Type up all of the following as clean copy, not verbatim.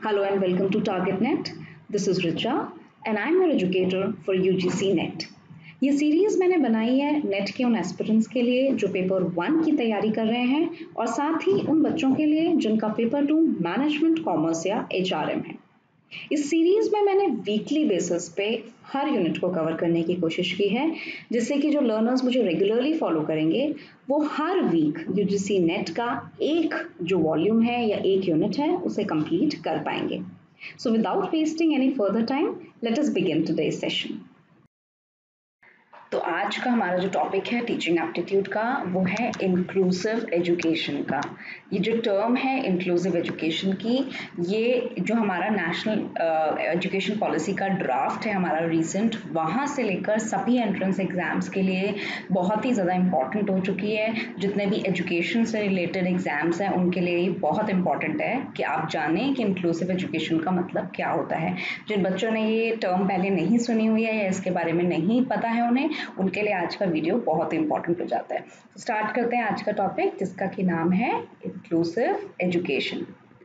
Hello and welcome to TargetNet. This is Richa and I'm your educator for UGC NET. ये series मैंने बनाई है net के उन एस्पिरेंट्स के लिए जो पेपर 1 की तैयारी कर रहे हैं और साथ ही उन बच्चों के लिए जिनका पेपर 2 मैनेजमेंट कॉमर्स या HRM है। इस सीरीज में मैंने वीकली बेसिस पे हर यूनिट को कवर करने की कोशिश की है जिससे कि जो लर्नर्स मुझे रेगुलरली फॉलो करेंगे वो हर वीक यूजीसी नेट का एक जो वॉल्यूम है या एक यूनिट है उसे कंप्लीट कर पाएंगे। So without wasting any further time let us begin today's session. तो आज का हमारा जो टॉपिक है टीचिंग एप्टीट्यूड का वो है इंक्लूसिव एजुकेशन का। ये जो टर्म है इंक्लूसिव एजुकेशन की, ये जो हमारा नेशनल एजुकेशन पॉलिसी का ड्राफ्ट है हमारा रीसेंट, वहाँ से लेकर सभी एंट्रेंस एग्जाम्स के लिए बहुत ही ज़्यादा इम्पॉर्टेंट हो चुकी है। जितने भी एजुकेशन से रिलेटेड एग्जाम्स हैं उनके लिए बहुत इम्पॉर्टेंट है कि आप जानें कि इंक्लूसिव एजुकेशन का मतलब क्या होता है। जिन बच्चों ने ये टर्म पहले नहीं सुनी हुई है या इसके बारे में नहीं पता है उनके लिए आज का वीडियो बहुत इंपॉर्टेंट हो जाता है। स्टार्ट करते हैं आज का टॉपिक जिसका कि नाम है इंक्लूसिव एजुकेशन।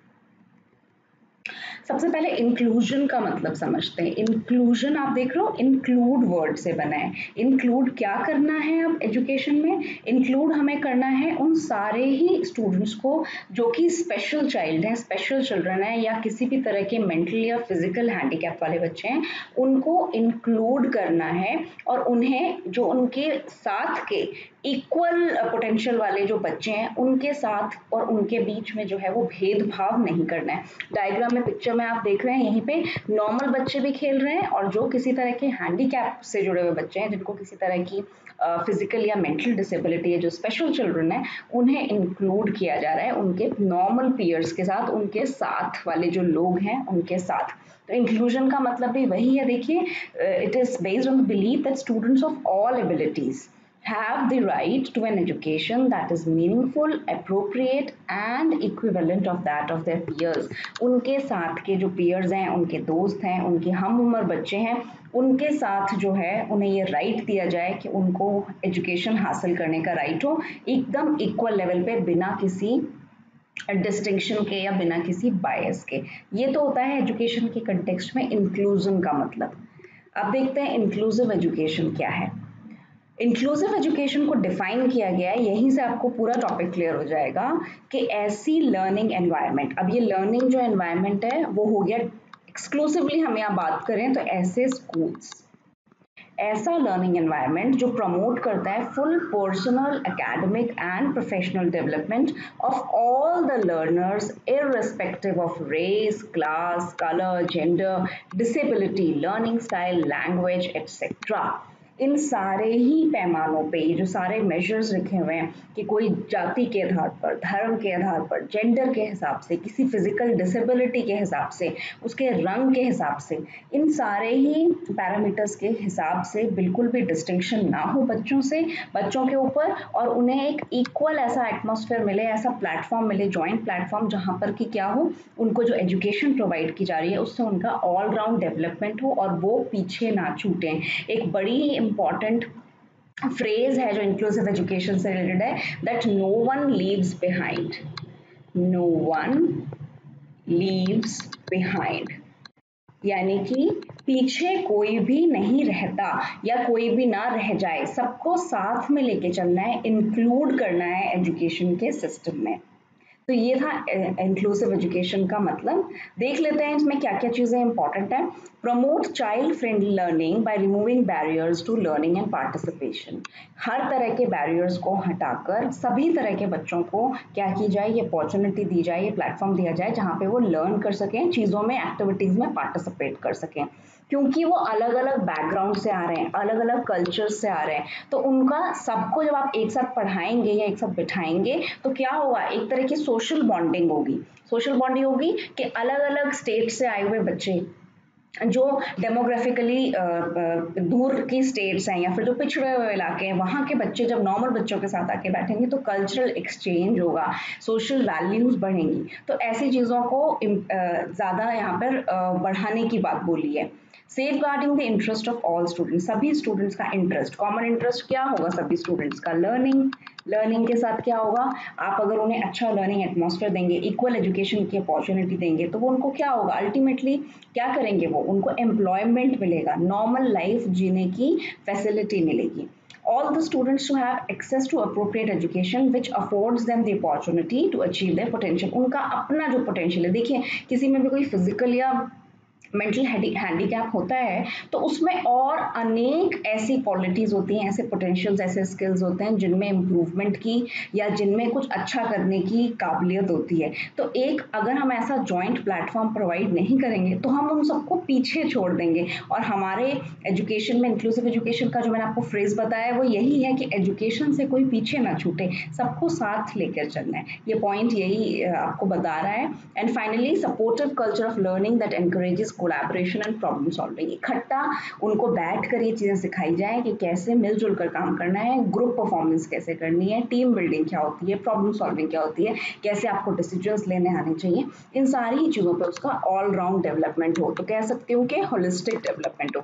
सबसे पहले इंक्लूजन का मतलब समझते हैं। इंक्लूजन आप देख रहे हो इंक्लूड वर्ड से बना है। इंक्लूड क्या करना है अब एजुकेशन में? इंक्लूड हमें करना है उन सारे ही स्टूडेंट्स को जो कि स्पेशल चाइल्ड हैं, स्पेशल चिल्ड्रन है या किसी भी तरह के मेंटल या फिजिकल हैंडीकैप वाले बच्चे हैं, उनको इंक्लूड करना है और उन्हें जो उनके साथ के इक्वल पोटेंशियल वाले जो बच्चे हैं उनके साथ और उनके बीच में जो है वो भेदभाव नहीं करना है। डायग्राम में पिक्चर में आप देख रहे हैं यहीं पे नॉर्मल बच्चे भी खेल रहे हैं और जो किसी तरह के हैंडीकैप से जुड़े हुए बच्चे हैं, जिनको किसी तरह की फिजिकल या मेंटल डिसेबिलिटी है, जो स्पेशल चिल्ड्रन है, उन्हें इंक्लूड किया जा रहा है उनके नॉर्मल पीयर्स के साथ, उनके साथ वाले जो लोग हैं उनके साथ। तो इंक्लूजन का मतलब भी वही है। देखिए, it is based on the belief that students of all abilities have the right to an education that is meaningful, appropriate and equivalent of that of their peers। उनके साथ के जो peers हैं, उनके दोस्त हैं, उनके हम उम्र बच्चे हैं, उनके साथ जो है उन्हें ये राइट दिया जाए कि उनको एजुकेशन हासिल करने का राइट हो, एकदम इक्वल लेवल पे, बिना किसी डिस्टिंक्शन के या बिना किसी बायस के। ये तो होता है एजुकेशन के कंटेक्स्ट में इंक्लूजन का मतलब। अब देखते हैं इंक्लूसिव एजुकेशन क्या है। इंक्लूसिव एजुकेशन को डिफाइन किया गया है, यहीं से आपको पूरा टॉपिक क्लियर हो जाएगा कि ऐसी लर्निंग एनवायरनमेंट, अब ये लर्निंग जो एनवायरनमेंट है वो हो गया एक्सक्लूसिवली, हम यहाँ बात करें तो ऐसे स्कूल्स, ऐसा लर्निंग एनवायरनमेंट जो प्रमोट करता है full personal, academic and professional development of all the learners irrespective of race, class, colour, gender, disability, learning style, language etcetera. इन सारे ही पैमानों पे जो सारे मेजर्स लिखे हुए हैं कि कोई जाति के आधार पर, धर्म के आधार पर, जेंडर के हिसाब से, किसी फिजिकल डिसेबिलिटी के हिसाब से, उसके रंग के हिसाब से, इन सारे ही पैरामीटर्स के हिसाब से बिल्कुल भी डिस्टिंक्शन ना हो बच्चों के ऊपर, और उन्हें एक इक्वल ऐसा एटमॉस्फेयर मिले, ऐसा प्लेटफॉर्म मिले, जॉइंट प्लेटफॉर्म, जहाँ पर कि क्या हो, उनको जो एजुकेशन प्रोवाइड की जा रही है उससे उनका ऑल राउंड डेवलपमेंट हो और वो पीछे ना छूटें। एक बड़ी इम्पॉर्टेंट फ्रेज है जो इंक्लूसिव एजुकेशन से रिलेटेड है, that no one leaves behind, no one leaves behind, यानी कि पीछे कोई भी नहीं रहता या कोई भी ना रह जाए, सबको साथ में लेके चलना है, इंक्लूड करना है एजुकेशन के सिस्टम में। तो ये था इंक्लूसिव एजुकेशन का मतलब। देख लेते हैं इसमें क्या क्या चीजें इंपॉर्टेंट है। Promote child friendly learning by removing barriers to learning and participation. हर तरह के बैरियर्स को हटाकर सभी तरह के बच्चों को क्या की जाए, ये अपॉर्चुनिटी दी जाए, ये प्लेटफॉर्म दिया जाए जहाँ पे वो लर्न कर सकें, चीज़ों में, एक्टिविटीज़ में पार्टिसिपेट कर सकें। क्योंकि वो अलग अलग बैकग्राउंड से आ रहे हैं, अलग अलग कल्चर से आ रहे हैं, तो उनका सबको जब आप एक साथ पढ़ाएंगे या एक साथ बिठाएंगे तो क्या होगा, एक तरह की सोशल बॉन्डिंग होगी। सोशल बॉन्डिंग होगी कि अलग अलग स्टेट से आए हुए बच्चे जो डेमोग्राफिकली दूर की स्टेट्स हैं या फिर जो पिछड़े हुए इलाके हैं, वहाँ के बच्चे जब नॉर्मल बच्चों के साथ आके बैठेंगे तो कल्चरल एक्सचेंज होगा, सोशल वैल्यूज बढ़ेंगी। तो ऐसी चीज़ों को ज़्यादा यहाँ पर बढ़ाने की बात बोली है। Safeguarding the interest of all students, सभी स्टूडेंट्स का इंटरेस्ट, कॉमन इंटरेस्ट क्या होगा सभी स्टूडेंट्स का? लर्निंग। लर्निंग के साथ क्या होगा, आप अगर उन्हें अच्छा लर्निंग एटमॉस्फेयर देंगे, इक्वल एजुकेशन की अपॉर्चुनिटी देंगे, तो वो उनको क्या होगा, अल्टीमेटली क्या करेंगे, वो उनको एम्प्लॉयमेंट मिलेगा, नॉर्मल लाइफ जीने की फैसिलिटी मिलेगी। All the students to have access to appropriate education which affords them the opportunity to achieve their potential, उनका अपना जो पोटेंशियल है, देखिए किसी में भी कोई फिजिकल या मेंटल हैंडीकैप होता है तो उसमें और अनेक ऐसी क्वालिटीज होती हैं, ऐसे पोटेंशियल्स, ऐसे स्किल्स होते हैं जिनमें इम्प्रूवमेंट की या जिनमें कुछ अच्छा करने की काबिलियत होती है। तो एक अगर हम ऐसा जॉइंट प्लेटफॉर्म प्रोवाइड नहीं करेंगे तो हम उन सबको पीछे छोड़ देंगे। और हमारे एजुकेशन में इंक्लूसिव एजुकेशन का जो मैंने आपको फ्रेज बताया वो यही है कि एजुकेशन से कोई पीछे ना छूटे, सबको साथ लेकर चलना है, ये पॉइंट यही आपको बता रहा है। And finally supportive culture of learning that encourages collaboration and problem solving, इकट्ठा उनको बैठ कर ये चीज़ें सिखाई जाए कि कैसे मिलजुल कर काम करना है, ग्रुप परफॉर्मेंस कैसे करनी है, टीम बिल्डिंग क्या होती है, प्रॉब्लम सॉल्विंग क्या होती है, कैसे आपको डिसीजंस लेने आने चाहिए, इन सारी चीज़ों पर उसका ऑल राउंड डेवलपमेंट हो, तो कह सकती हूँ कि होलिस्टिक डेवलपमेंट हो।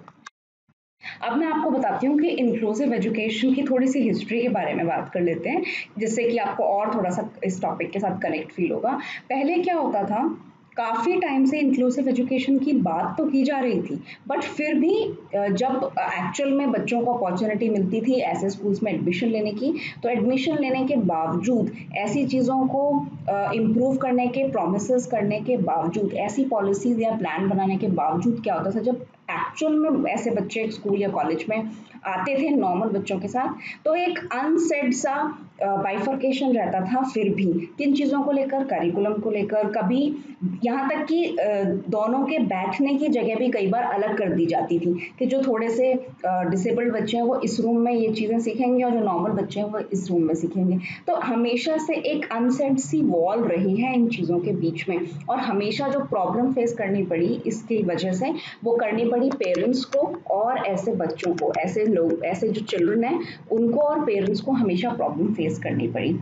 अब मैं आपको बताती हूँ कि इंक्लूसिव एजुकेशन की थोड़ी सी हिस्ट्री के बारे में बात कर लेते हैं, जिससे कि आपको और थोड़ा सा इस टॉपिक के साथ कनेक्ट फील होगा। पहले क्या होता था, काफ़ी टाइम से इंक्लूसिव एजुकेशन की बात तो की जा रही थी, बट फिर भी जब एक्चुअल में बच्चों को अपॉर्चुनिटी मिलती थी ऐसे स्कूल्स में एडमिशन लेने की, तो एडमिशन लेने के बावजूद ऐसी चीज़ों को इम्प्रूव करने के प्रोमिसेस करने के बावजूद, ऐसी पॉलिसीज या प्लान बनाने के बावजूद क्या होता था, जब एक्चुअल में ऐसे बच्चे स्कूल या कॉलेज में आते थे नॉर्मल बच्चों के साथ, तो एक अनसेड सा बाइफर्केशन रहता था फिर भी किन चीज़ों को लेकर, करिकुलम को लेकर, कभी यहाँ तक कि दोनों के बैठने की जगह भी कई बार अलग कर दी जाती थी कि जो थोड़े से डिसेबल्ड बच्चे हैं वो इस रूम में ये चीज़ें सीखेंगे और जो नॉर्मल बच्चे हैं वो इस रूम में सीखेंगे। तो हमेशा से एक अनसेड सी वॉल रही है इन चीज़ों के बीच में, और हमेशा जो प्रॉब्लम फेस करनी पड़ी इसकी वजह से वो करनी पड़ी पेरेंट्स को और ऐसे बच्चों को, ऐसे लोग, ऐसे जो चिल्ड्रन हैं उनको और पेरेंट्स को हमेशा प्रॉब्लम फेस करनी पड़ी।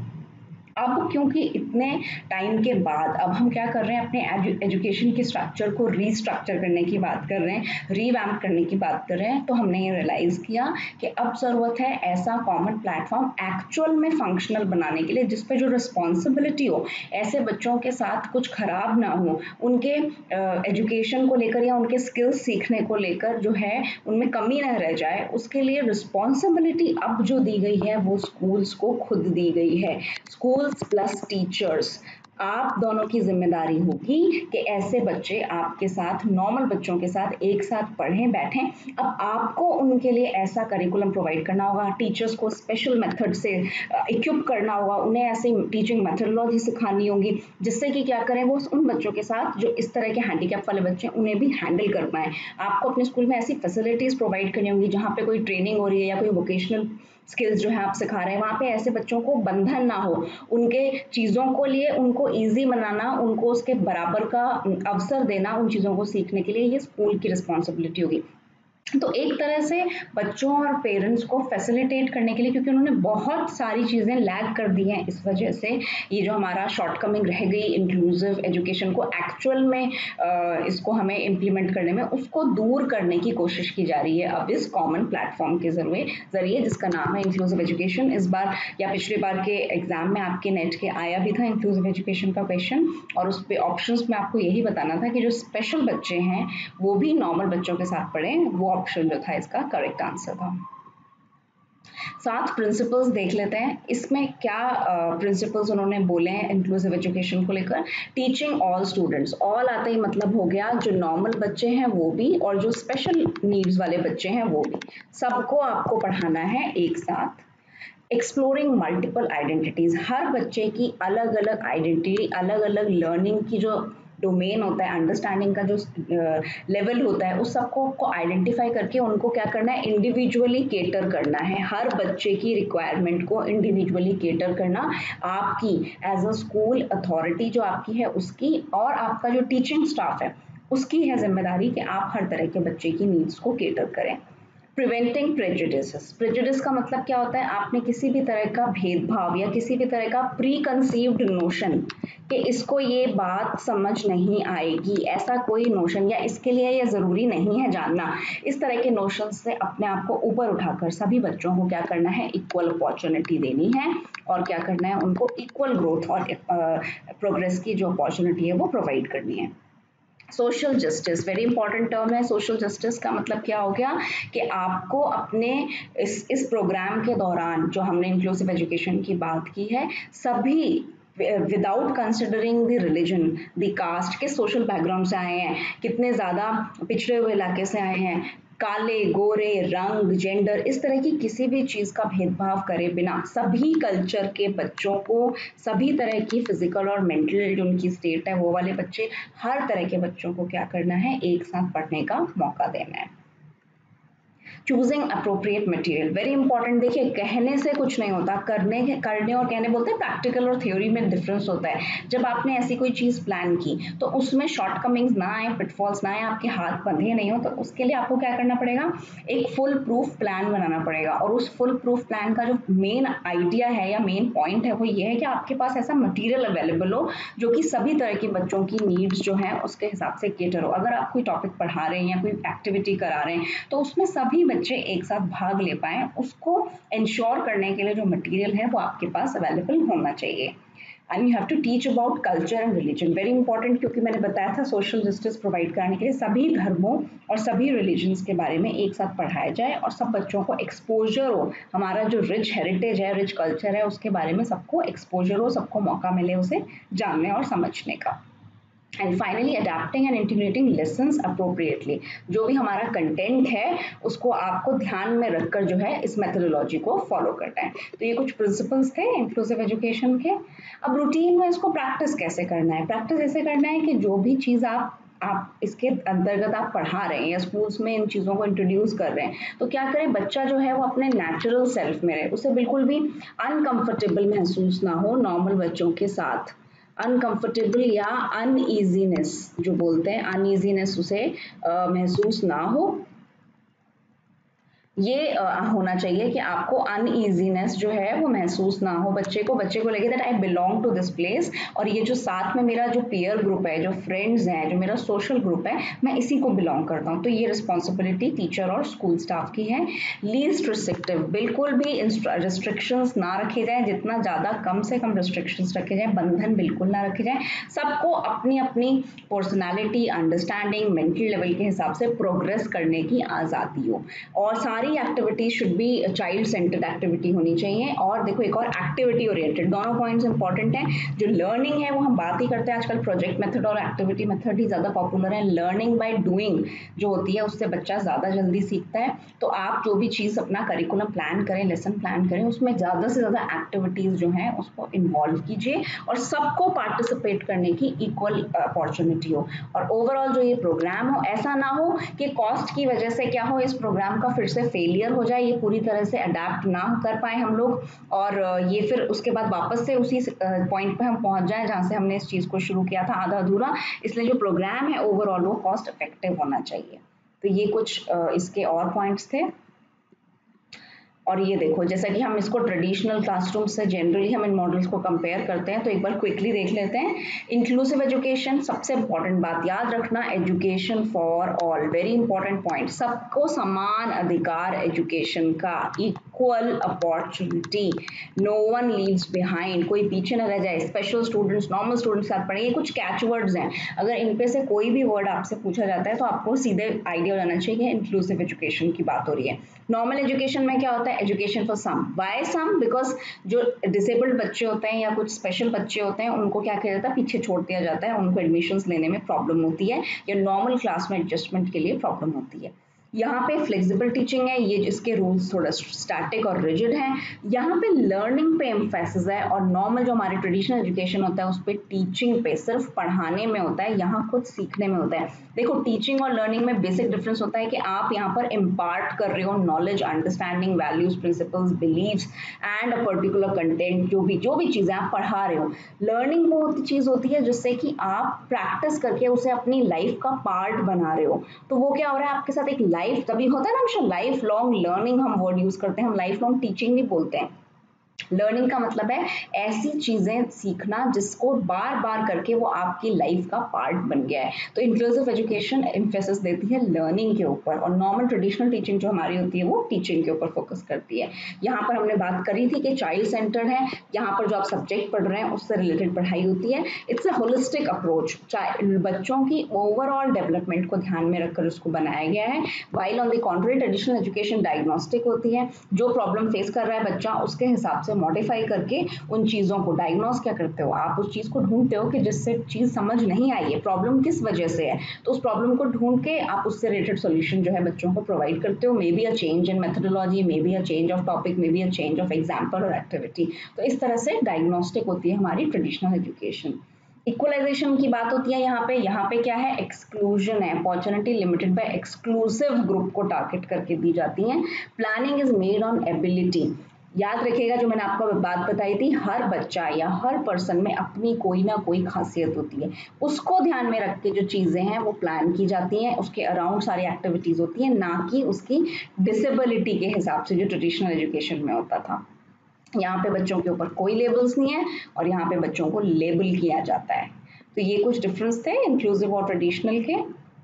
अब क्योंकि इतने टाइम के बाद अब हम क्या कर रहे हैं, अपने एजुकेशन के स्ट्रक्चर को रीस्ट्रक्चर करने की बात कर रहे हैं, रीवैम्प करने की बात कर रहे हैं, तो हमने ये रियलाइज किया कि अब ज़रूरत है ऐसा कॉमन प्लेटफॉर्म एक्चुअल में फंक्शनल बनाने के लिए जिस पे जो रिस्पॉन्सिबिलिटी हो, ऐसे बच्चों के साथ कुछ खराब ना हो, उनके एजुकेशन को लेकर या उनके स्किल्स सीखने को लेकर जो है उनमें कमी ना रह जाए, उसके लिए रिस्पॉन्सिबिलिटी अब जो दी गई है वो स्कूल्स को खुद दी गई है। स्कूल्स प्लस टीचर्स, आप दोनों की जिम्मेदारी होगी कि ऐसे बच्चे आपके साथ, नॉर्मल बच्चों के साथ एक साथ पढ़ें बैठें। अब आपको उनके लिए ऐसा करिकुलम प्रोवाइड करना होगा, टीचर्स को स्पेशल मेथड से इक्विप करना होगा, उन्हें ऐसी टीचिंग मेथडोलॉजी सिखानी होगी जिससे कि क्या करें, वो उन बच्चों के साथ जो इस तरह के हैंडीकैप वाले बच्चे हैं उन्हें भी हैंडल कर पाएँ। आपको अपने स्कूल में ऐसी फैसिलिटीज़ प्रोवाइड करनी होंगी जहाँ पे कोई ट्रेनिंग हो रही है या कोई वोकेशनल स्किल्स जो है आप सिखा रहे हैं, वहाँ पे ऐसे बच्चों को बंधन ना हो, उनके चीज़ों को लिए उनको ईजी बनाना, उनको उसके बराबर का अवसर देना उन चीज़ों को सीखने के लिए, ये स्कूल की रिस्पॉन्सिबिलिटी होगी। तो एक तरह से बच्चों और पेरेंट्स को फैसिलिटेट करने के लिए, क्योंकि उन्होंने बहुत सारी चीज़ें लैग कर दी हैं, इस वजह से ये जो हमारा शॉर्टकमिंग रह गई इंक्लूसिव एजुकेशन को एक्चुअल में इसको हमें इम्प्लीमेंट करने में, उसको दूर करने की कोशिश की जा रही है अब इस कॉमन प्लेटफॉर्म के जरिए जिसका नाम है इंक्लूसिव एजुकेशन। इस बार या पिछले बार के एग्जाम में आपके नेट के आया भी था इंक्लूसिव एजुकेशन का क्वेश्चन, और उस पर ऑप्शंस में आपको यही बताना था कि जो स्पेशल बच्चे हैं वो भी नॉर्मल बच्चों के साथ पढ़ें, वो ऑप्शन जो था इसका करेक्ट आंसर था। 7 प्रिंसिपल्स देख लेते हैं, इसमें क्या प्रिंसिपल्स उन्होंने बोले हैं इंक्लूसिव एजुकेशन को लेकर। टीचिंग ऑल स्टूडेंट्स, ऑल आता ही मतलब हो गया जो नॉर्मल बच्चे हैं वो भी और जो स्पेशल नीड्स वाले बच्चे हैं वो भी, सबको आपको पढ़ाना है एक साथ। एक्सप्लोरिंग मल्टीपल आइडेंटिटीज, हर बच्चे की अलग अलग आइडेंटिटी, अलग अलग लर्निंग की जो डोमेन होता है, अंडरस्टैंडिंग का जो लेवल होता है, उस सबको आपको आइडेंटिफाई करके उनको क्या करना है, इंडिविजुअली केटर करना है, हर बच्चे की रिक्वायरमेंट को इंडिविजुअली केटर करना आपकी एज अ स्कूल अथॉरिटी जो आपकी है उसकी, और आपका जो टीचिंग स्टाफ है उसकी है जिम्मेदारी कि आप हर तरह के बच्चे की नीड्स को केटर करें। Preventing prejudice. प्रेजुडिस का मतलब क्या होता है, आपने किसी भी तरह का भेदभाव या किसी भी तरह का प्री कंसीव्ड नोशन कि इसको ये बात समझ नहीं आएगी, ऐसा कोई नोशन, या इसके लिए ये ज़रूरी नहीं है जानना, इस तरह के नोशन से अपने आप को ऊपर उठाकर सभी बच्चों को क्या करना है, इक्वल अपॉर्चुनिटी देनी है और क्या करना है, उनको इक्वल ग्रोथ और प्रोग्रेस की जो अपॉर्चुनिटी है वो प्रोवाइड करनी है। Social justice very important term है। सोशल जस्टिस का मतलब क्या हो गया कि आपको अपने इस प्रोग्राम के दौरान जो हमने इंक्लूसिव एजुकेशन की बात की है, सभी without considering the religion, the caste, के सोशल बैकग्राउंड से आए हैं, कितने ज़्यादा पिछड़े हुए इलाके से आए हैं, काले गोरे, रंग, जेंडर, इस तरह की किसी भी चीज़ का भेदभाव करे बिना सभी कल्चर के बच्चों को, सभी तरह की फिजिकल और मेंटल जो उनकी स्टेट है वो वाले बच्चे, हर तरह के बच्चों को क्या करना है, एक साथ पढ़ने का मौका देना है। Choosing appropriate material very important. देखिए, कहने से कुछ नहीं होता, करने और कहने, बोलते हैं प्रैक्टिकल और थ्योरी में डिफरेंस होता है। जब आपने ऐसी कोई चीज़ प्लान की तो उसमें शॉर्टकमिंग्स ना आए, पिटफॉल्स ना आए, आपके हाथ बंधे नहीं हो, तो उसके लिए आपको क्या करना पड़ेगा, एक फुल प्रूफ प्लान बनाना पड़ेगा। और उस फुल प्रूफ प्लान का जो मेन आइडिया है या मेन पॉइंट है वो ये है कि आपके पास ऐसा मटीरियल अवेलेबल हो जो कि सभी तरह के बच्चों की नीड्स जो है उसके हिसाब से केटर हो। अगर आप कोई टॉपिक पढ़ा रहे हैं या कोई एक्टिविटी करा रहे हैं तो उसमें सभी बच्चे एक साथ भाग ले पाएं, उसको इंश्योर करने के लिए जो मटेरियल है वो आपके पास अवेलेबल होना चाहिए। And you have to teach about culture and religion very important, क्योंकि मैंने बताया था सोशल जस्टिस प्रोवाइड कराने के लिए सभी धर्मों और सभी रिलीजन्स के बारे में एक साथ पढ़ाया जाए और सब बच्चों को एक्सपोजर हो, हमारा जो रिच हेरिटेज है, रिच कल्चर है, उसके बारे में सबको एक्सपोजर हो, सबको मौका मिले उसे जानने और समझने का। And finally adapting and integrating lessons appropriately, जो भी हमारा कंटेंट है उसको आपको ध्यान में रखकर जो है इस मेथोडोलॉजी को फॉलो करना है। तो ये कुछ प्रिंसिपल्स थे इंक्लूसिव एजुकेशन के। अब रूटीन में इसको प्रैक्टिस कैसे करना है, प्रैक्टिस ऐसे करना है कि जो भी चीज़ आप इसके अंतर्गत आप पढ़ा रहे हैं या स्कूल्स में इन चीज़ों को इंट्रोड्यूस कर रहे हैं, तो क्या करें, बच्चा जो है वो अपने नेचुरल सेल्फ में रहे, उसे बिल्कुल भी अनकंफर्टेबल महसूस ना हो नॉर्मल बच्चों के साथ। अनकंफर्टेबल या अनईजीनेस जो बोलते हैं, अनईजीनेस उसे महसूस ना हो। ये होना चाहिए कि आपको अनईजीनेस जो है वो महसूस ना हो बच्चे को लगे that I belong to this place, और ये जो साथ में मेरा जो पीयर ग्रुप है, जो फ्रेंड्स हैं, जो मेरा सोशल ग्रुप है, मैं इसी को बिलोंग करता हूँ। तो ये रिस्पॉन्सिबिलिटी टीचर और स्कूल स्टाफ की है। लीस्ट रिस्ट्रिक्टिव, बिल्कुल भी रिस्ट्रिक्शंस ना रखे जाए, जितना ज़्यादा कम से कम रिस्ट्रिक्शंस रखे जाए, बंधन बिल्कुल ना रखे जाए। सबको अपनी अपनी पर्सनैलिटी, अंडरस्टैंडिंग, मेंटल लेवल के हिसाब से प्रोग्रेस करने की आज़ादी हो, और सारी activities should be child centred activity होनी चाहिए। और देखो, एक और एक्टिविटी ओरिएंटेड, दोनों पॉइंट्स इंपॉर्टेंट हैं। जो लर्निंग है वो हम बात ही करते हैं, आजकल प्रोजेक्ट मेथड और एक्टिविटी मेथड ही ज़्यादा पॉपुलर है। लर्निंग बाय डूइंग जो होती है उससे बच्चा ज़्यादा जल्दी सीखता है। तो आप जो भी चीज़ अपना करिकुलम प्लान करें, लेसन प्लान करें, उसमें ज़्यादा से ज़्यादा एक्टिविटीज़ जो हैं उसको इन्वॉल्व कीजिए और सबको पार्टिसिपेट करने की इक्वल अपॉर्चुनिटी हो। और ओवरऑल जो ये प्रोग्राम हो, ऐसा ना हो कि कॉस्ट की वजह से क्या हो, इस प्रोग्राम का फिर से फेलियर हो जाए, ये पूरी तरह से अडेप्ट ना कर पाए हम लोग, और ये फिर उसके बाद वापस से उसी पॉइंट पे हम पहुंच जाए जहां से हमने इस चीज़ को शुरू किया था आधा अधूरा। इसलिए जो प्रोग्राम है ओवरऑल वो कॉस्ट इफेक्टिव होना चाहिए। तो ये कुछ इसके और पॉइंट्स थे। और ये देखो, जैसा कि हम इसको ट्रेडिशनल क्लासरूम से जनरली हम इन मॉडल्स को कंपेयर करते हैं, तो एक बार क्विकली देख लेते हैं। इंक्लूसिव एजुकेशन, सबसे इंपॉर्टेंट बात याद रखना, education for all, very important point, सबको समान अधिकार एजुकेशन का, equal opportunity, no one leaves behind, कोई पीछे न रह जाए। स्पेशल स्टूडेंट्स नॉर्मल स्टूडेंट्स के साथ पढ़े, ये कुछ कैच वर्ड्स हैं, अगर इनपे से कोई भी वर्ड आपसे पूछा जाता है तो आपको सीधे आइडिया हो जाना चाहिए कि इंक्लूसिव एजुकेशन की बात हो रही है। नॉर्मल एजुकेशन में क्या होता है, education for some, why some, because जो डिसेबल्ड बच्चे होते हैं या कुछ स्पेशल बच्चे होते हैं उनको क्या किया जाता है, पीछे छोड़ दिया जाता है, उनको एडमिशन्स लेने में प्रॉब्लम होती है या नॉर्मल क्लास में एडजस्टमेंट के लिए प्रॉब्लम होती है। यहाँ पे फ्लेक्सिबल टीचिंग है, ये जिसके रूल्स थोड़ा स्टैटिक और रिजिड हैं। यहाँ पे लर्निंग पे एम्फेसिस है, और नॉर्मल जो हमारे ट्रेडिशनल एजुकेशन होता है उस पर टीचिंग पे, सिर्फ पढ़ाने में होता है, यहाँ खुद सीखने में होता है। देखो, टीचिंग और लर्निंग में बेसिक डिफरेंस होता है कि आप यहाँ पर इम्पार्ट कर रहे हो knowledge, understanding, values, principles, beliefs and a particular content, जो भी चीज़ें आप पढ़ा रहे हो। लर्निंग वो चीज़ होती है जिससे कि आप प्रैक्टिस करके उसे अपनी लाइफ का पार्ट बना रहे हो। तो वो क्या हो रहा है, आपके साथ एक लाइफ, कभी होता है ना हमेशा लाइफ लॉन्ग लर्निंग हम वर्ड यूज करते हैं, हम लाइफ लॉन्ग टीचिंग नहीं बोलते हैं। लर्निंग का मतलब है ऐसी चीजें सीखना जिसको बार बार करके वो आपकी लाइफ का पार्ट बन गया है। तो इंक्लूसिव एजुकेशन एम्फेसिस देती है लर्निंग के ऊपर, और नॉर्मल ट्रेडिशनल टीचिंग जो हमारी होती है वो टीचिंग के ऊपर फोकस करती है। यहाँ पर हमने बात करी थी कि चाइल्ड सेंटर है, यहाँ पर जो आप सब्जेक्ट पढ़ रहे हैं उससे रिलेटेड पढ़ाई होती है। इट्स अ होलिस्टिक अप्रोच, बच्चों की ओवरऑल डेवलपमेंट को ध्यान में रखकर उसको बनाया गया है। While on the contrary traditional education diagnostic होती है, जो प्रॉब्लम फेस कर रहा है बच्चा उसके हिसाब से मॉडिफाई करके उन चीजों को डायग्नोस क्या करते हो, आप उस चीज को ढूंढते हो कि जिससे चीज समझ नहीं आई है, प्रॉब्लम किस वजह से है, तो उस प्रॉब्लम को ढूंढ के आप उससे रिलेटेड सॉल्यूशन जो है बच्चों को प्रोवाइड करते हो। May be a change in methodology, may be a change of topic, may be a change of example और एक्टिविटी। तो इस तरह से डायग्नोस्टिक होती है हमारी ट्रेडिशनल एजुकेशन। इक्वलाइजेशन की बात होती है यहाँ पे क्या है, एक्सक्लूजन है, opportunity limited by exclusive group को टारगेट करके दी जाती है। Planning is made on ability. याद रखिएगा जो मैंने आपको बात बताई थी, हर बच्चा या हर पर्सन में अपनी कोई ना कोई खासियत होती है, उसको ध्यान में रख के जो चीजें हैं वो प्लान की जाती हैं, उसके अराउंड सारी एक्टिविटीज होती हैं, ना कि उसकी डिसेबिलिटी के हिसाब से जो ट्रेडिशनल एजुकेशन में होता था। यहाँ पे बच्चों के ऊपर कोई लेबल्स नहीं है और यहाँ पे बच्चों को लेबल किया जाता है। तो ये कुछ डिफरेंस थे इंक्लूसिव और ट्रेडिशनल के।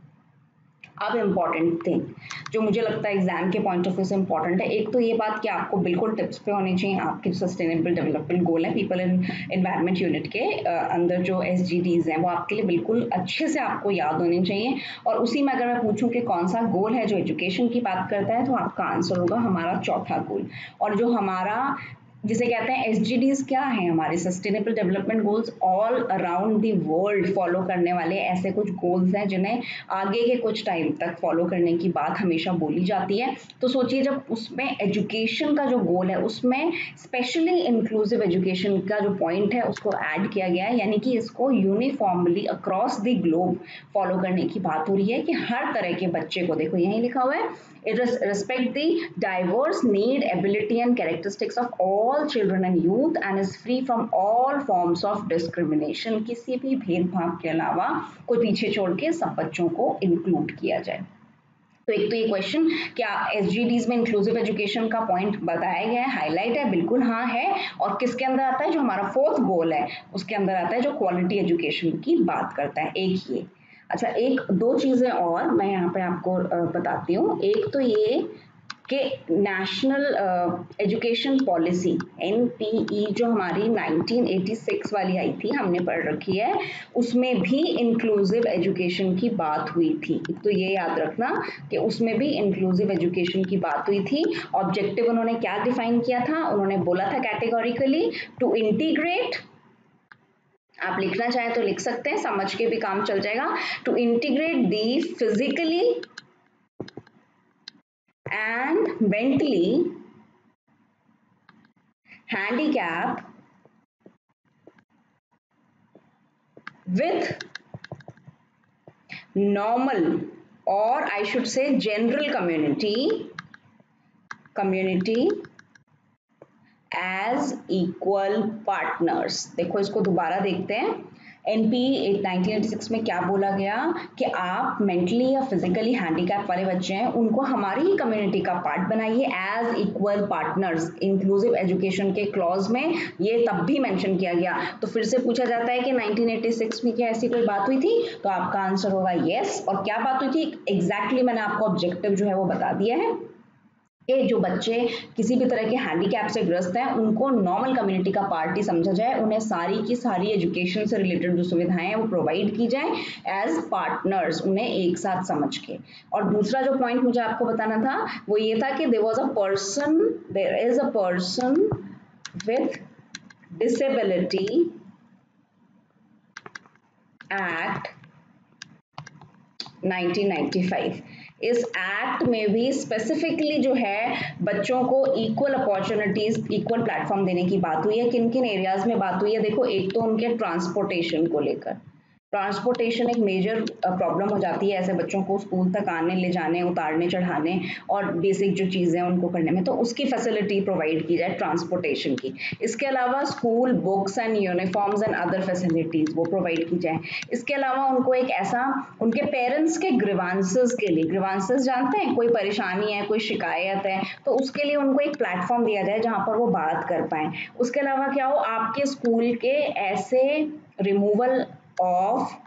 अब इम्पॉर्टेंट थिंग जो मुझे लगता है एग्जाम के पॉइंट ऑफ व्यू से इम्पॉर्टेंट है, एक तो ये बात कि आपको बिल्कुल टिप्स पे होने चाहिए आपके सस्टेनेबल डेवलपमेंट गोल है, पीपल इन एनवायरनमेंट यूनिट के अंदर जो SDGs हैं वो आपके लिए बिल्कुल अच्छे से आपको याद होने चाहिए। और उसी में अगर मैं पूछूं कि कौन सा गोल है जो एजुकेशन की बात करता है, तो आपका आंसर होगा हमारा चौथा गोल। और जो हमारा जिसे कहते हैं SDGs क्या है, हमारे sustainable development goals, all around the world follow करने वाले ऐसे कुछ गोल्स हैं जिन्हें आगे के कुछ टाइम तक फॉलो करने की बात हमेशा बोली जाती है। तो सोचिए जब उसमें एजुकेशन का जो गोल है उसमें स्पेशली इंक्लूसिव एजुकेशन का जो पॉइंट है उसको ऐड किया गया है, यानी कि इसको uniformly across the globe follow करने की बात हो रही है कि हर तरह के बच्चे को, देखो यही लिखा हुआ है, it respect the diverse need, ability and characteristics of all children and youth and is free from all forms of discrimination। किसी भी भेदभाव के अलावा कोई पीछे छोड़ के सब बच्चों को इंक्लूड किया जाए। तो एक तो ये क्वेश्चन, क्या SDGs में इंक्लूसिव एजुकेशन का पॉइंट बताया गया है, हाईलाइट है, बिल्कुल हाँ है। और किसके अंदर आता है, जो हमारा फोर्थ गोल है उसके अंदर आता है, जो क्वालिटी एजुकेशन की बात करता है, एक ये। अच्छा एक दो चीजें और मैं यहाँ पे आपको बताती हूँ। एक तो ये कि नेशनल एजुकेशन पॉलिसी NPE जो हमारी 1986 वाली आई थी, हमने पढ़ रखी है, उसमें भी इंक्लूसिव एजुकेशन की बात हुई थी। तो ये याद रखना कि उसमें भी इंक्लूसिव एजुकेशन की बात हुई थी। ऑब्जेक्टिव उन्होंने क्या डिफाइन किया था, उन्होंने बोला था कैटेगोरिकली टू इंटीग्रेट, आप लिखना चाहें तो लिख सकते हैं, समझ के भी काम चल जाएगा, to integrate the physically and mentally handicapped with normal or I should say general community as equal partners। देखो इसको दोबारा देखते हैं, NPE 1986 में क्या बोला गया कि आप मेंटली या फिजिकली हैंडीकैप वाले बच्चे हैं उनको हमारी ही कम्युनिटी का पार्ट बनाइए as equal partners. Inclusive education के क्लॉज में ये तब भी मेंशन किया गया। तो फिर से पूछा जाता है कि 1986 में क्या ऐसी कोई बात हुई थी, तो आपका आंसर होगा यस। और क्या बात हुई थी एग्जैक्टली मैंने आपको ऑब्जेक्टिव जो है वो बता दिया है कि जो बच्चे किसी भी तरह के हैंडीकैप से ग्रस्त हैं उनको नॉर्मल कम्युनिटी का पार्ट ही समझा जाए, उन्हें सारी की सारी एजुकेशन से रिलेटेड जो सुविधाएं हैं वो प्रोवाइड की जाए एज पार्टनर्स, उन्हें एक साथ समझ के। और दूसरा जो पॉइंट मुझे आपको बताना था वो ये था कि there is a person with disability act 1995। इस एक्ट में भी स्पेसिफिकली जो है बच्चों को इक्वल अपॉर्चुनिटीज, इक्वल प्लेटफॉर्म देने की बात हुई है। किन किन एरियाज में बात हुई है, देखो एक तो उनके ट्रांसपोर्टेशन को लेकर, ट्रांसपोर्टेशन एक मेजर प्रॉब्लम हो जाती है ऐसे बच्चों को स्कूल तक आने ले जाने, उतारने चढ़ाने और बेसिक जो चीज़ें हैं उनको करने में, तो उसकी फैसिलिटी प्रोवाइड की जाए ट्रांसपोर्टेशन की। इसके अलावा school books and uniforms and other facilities वो प्रोवाइड की जाए। इसके अलावा उनको एक ऐसा, उनके पेरेंट्स के ग्रीवांसेस के लिए, ग्रीवांसेस जानते हैं, कोई परेशानी है, कोई शिकायत है, तो उसके लिए उनको एक प्लेटफॉर्म दिया जाए जहाँ पर वो बात कर पाएँ। उसके अलावा क्या हो, आपके स्कूल के ऐसे रिमूवल ऑफ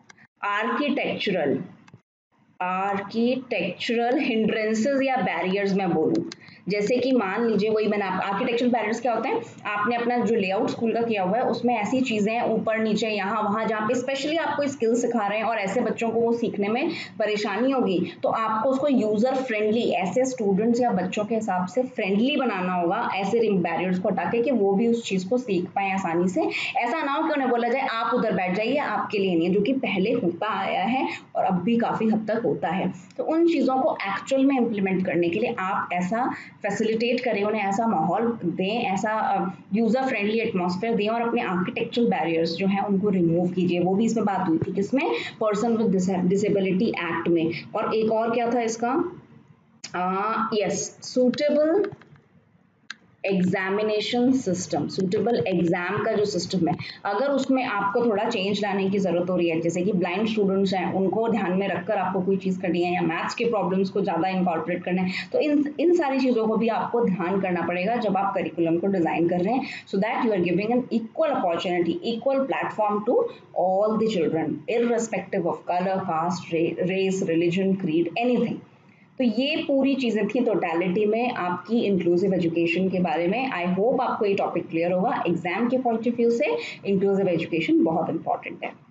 आर्किटेक्चरल हिंड्रेंसेस या बैरियर्स मैं बोलूँ, जैसे कि मान लीजिए, वही मैंने आर्किटेक्चरल बैरियर्स क्या होते हैं, आपने अपना जो लेआउट स्कूल का किया हुआ है उसमें ऐसी चीज़ें हैं ऊपर नीचे यहाँ वहाँ जहाँ पे स्पेशली आपको स्किल सिखा रहे हैं और ऐसे बच्चों को वो सीखने में परेशानी होगी, तो आपको उसको यूज़र फ्रेंडली, ऐसे स्टूडेंट्स या बच्चों के हिसाब से फ्रेंडली बनाना होगा, ऐसे बैरियर्स को हटा के कि वो भी उस चीज़ को सीख पाएँ आसानी से। ऐसा ना हो कि उन्हें बोला जाए आप उधर बैठ जाइए, आपके लिए नहीं है, जो कि पहले होता आया है और अब भी काफ़ी हद तक होता है। तो उन चीज़ों को एक्चुअल में इम्प्लीमेंट करने के लिए आप ऐसा फैसिलिटेट करें, उन्हें ऐसा माहौल दें, ऐसा यूज़र फ्रेंडली एटमॉस्फेयर दें और अपने आर्किटेक्चरल बैरियर्स जो हैं उनको रिमूव कीजिए। वो भी इसमें बात हुई थी, किसमें, पर्सन विद डिसेबिलिटी एक्ट में। और एक और क्या था इसका, yes, suitable examination system, suitable exam का जो सिस्टम है, अगर उसमें आपको थोड़ा चेंज लाने की जरूरत हो रही है, जैसे कि ब्लाइंड स्टूडेंट्स हैं उनको ध्यान में रखकर आपको कोई चीज़ करनी है या मैथ्स के प्रॉब्लम्स को ज़्यादा इनकॉर्पोरेट करना है, तो इन सारी चीज़ों को भी आपको ध्यान करना पड़ेगा जब आप करिकुलम को डिज़ाइन कर रहे हैं, so that you are giving an equal opportunity, equal platform to all the children irrespective of colour, caste, race, religion, creed, anything. तो ये पूरी चीज़ें थी टोटलिटी में आपकी इंक्लूसिव एजुकेशन के बारे में। आई होप आपको ये टॉपिक क्लियर होगा। एग्जाम के पॉइंट ऑफ व्यू से इंक्लूसिव एजुकेशन बहुत इंपॉर्टेंट है।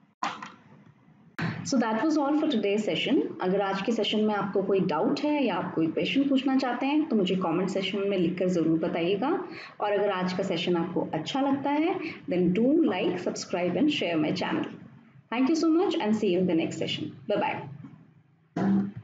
So that was all for today session. अगर आज के सेशन में आपको कोई डाउट है या आप कोई क्वेश्चन पूछना चाहते हैं तो मुझे कमेंट सेशन में लिखकर ज़रूर बताइएगा। और अगर आज का सेशन आपको अच्छा लगता है then do like, subscribe and share my channel. Thank you so much and see you in the next session. Bye bye.